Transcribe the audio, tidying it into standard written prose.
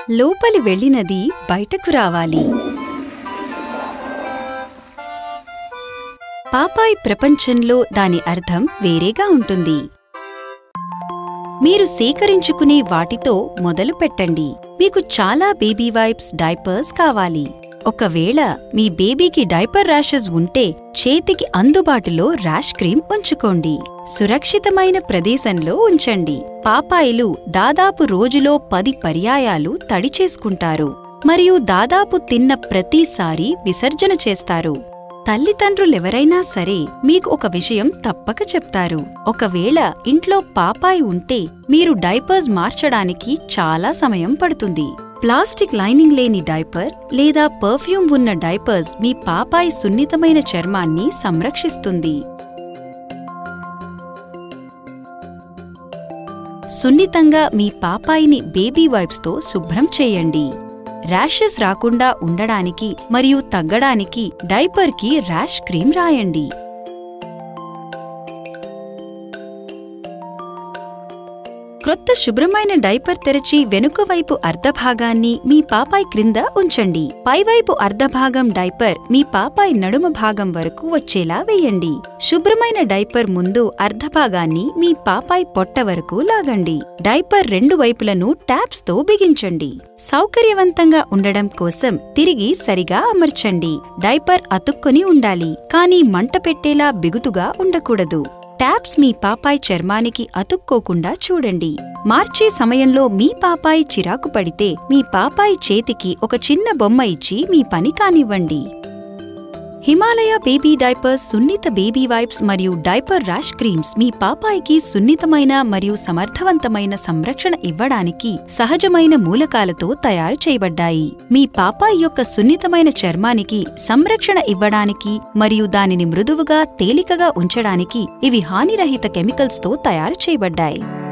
లోపలి వెళ్ళినది బయటకు రావాలి. పాపాయ్ ప్రపంచంలో దాని అర్థం వేరేగా ఉంటుంది. మీరు సేకరించుకునే వాటితో మొదలు పెట్టండి. మీకు చాలా బేబీ వైప్స్, డైపర్స్ కావాలి. ఒకవేళ మీ బేబీకి డైపర్ ర్యాషెస్ ఉంటే చేతికి అందుబాటులో ర్యాష్ క్రీమ్ ఉంచుకోండి. సురక్షితమైన ప్రదేశంలో ఉంచండి. పాపాయిలు దాదాపు రోజులో 10 పర్యాయాలు తడి చేసుకుంటారు మరియు దాదాపు తిన్న ప్రతిసారి విసర్జన చేస్తారు. తల్లిదండ్రులెవరైనా సరే మీకు ఒక విషయం తప్పక చెప్తారు. ఒకవేళ ఇంట్లో పాపాయ్ ఉంటే మీరు డైపర్స్ మార్చడానికి చాలా సమయం పడుతుంది. ప్లాస్టిక్ లైనింగ్ లేని డైపర్ లేదా పర్ఫ్యూమ్ ఉన్న డైపర్స్ మీ పాపాయ్ సున్నితమైన చర్మాన్ని సంరక్షిస్తుంది. సున్నితంగా మీ పాపాయిని బేబీ వైప్స్తో శుభ్రం చేయండి. ర్యాషెస్ రాకుండా ఉండడానికి మరియు తగ్గడానికి డైపర్కి ర్యాష్ క్రీమ్ రాయండి. క్రొత్త శుభ్రమైన డైపర్ తెరచి వెనుకవైపు అర్ధభాగాన్ని మీ పాపాయ్ క్రింద ఉంచండి. పైవైపు అర్ధభాగం డైపర్ మీ పాపాయ్ నడుమ భాగం వరకు వచ్చేలా వేయండి. శుభ్రమైన డైపర్ ముందు అర్ధభాగాన్ని మీ పాపాయ్ పొట్ట వరకు లాగండి. డైపర్ 2 వైపులను ట్యాప్స్తో బిగించండి. సౌకర్యవంతంగా ఉండడం కోసం తిరిగి సరిగా అమర్చండి. డైపర్ అతుక్కొని ఉండాలి, కానీ మంట పెట్టేలా బిగుతుగా ఉండకూడదు. ట్యాప్స్ మీ పాపాయ్ చర్మానికి అతుక్కోకుండా చూడండి. మార్చే సమయంలో మీ పాపాయ్ చిరాకు పడితే మీ పాపాయ్ చేతికి ఒక చిన్న బొమ్మ ఇచ్చి మీ పని కానివ్వండి. హిమాలయ బేబీ డైపర్స్, సున్నిత బేబీ వైప్స్ మరియు డైపర్ ర్యాష్ క్రీమ్స్ మీ పాపాయికి సున్నితమైన మరియు సమర్థవంతమైన సంరక్షణ ఇవ్వడానికి సహజమైన మూలకాలతో తయారు చేయబడ్డాయి. మీ పాపాయి యొక్క సున్నితమైన చర్మానికి సంరక్షణ ఇవ్వడానికి మరియు దానిని మృదువుగా, తేలికగా ఉంచడానికి ఇవి హానిరహిత కెమికల్స్తో తయారు చేయబడ్డాయి.